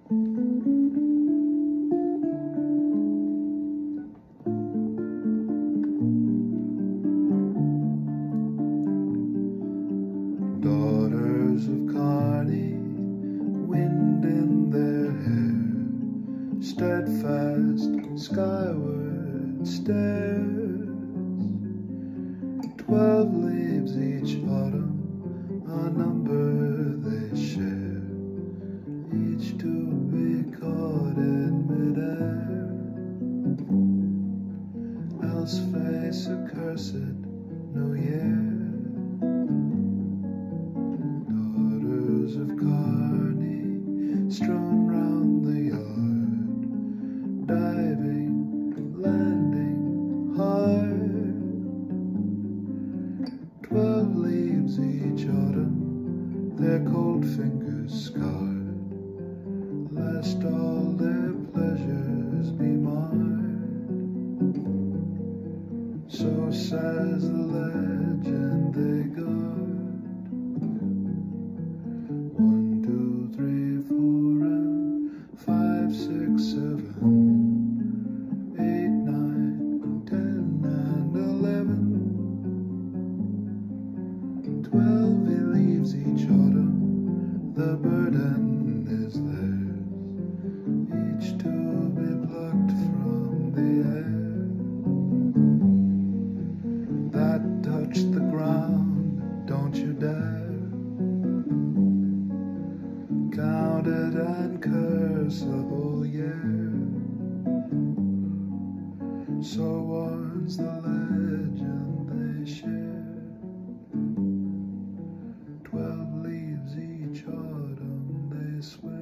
Daughters of Kearney, wind in their hair, steadfast skyward stairs. 12 leaves each autumn, a number they share, each to be caught in midair. Else face a cursed new year. Daughters of Kearney, strewn round the yard, diving, landing hard. 12 leaves each autumn, their cold fingers scarred, lest all their pleasures be marred. So says the legend they guard. 1, 2, 3, 4, and 5, 6, 7, 8, 9, 10, and 11. 12 leaves each autumn, the burden is theirs, each to be plucked from the air. That touch the ground, don't you dare. Count it and curse the whole year. So warns the legend they share. 12 leaves each autumn, they swear.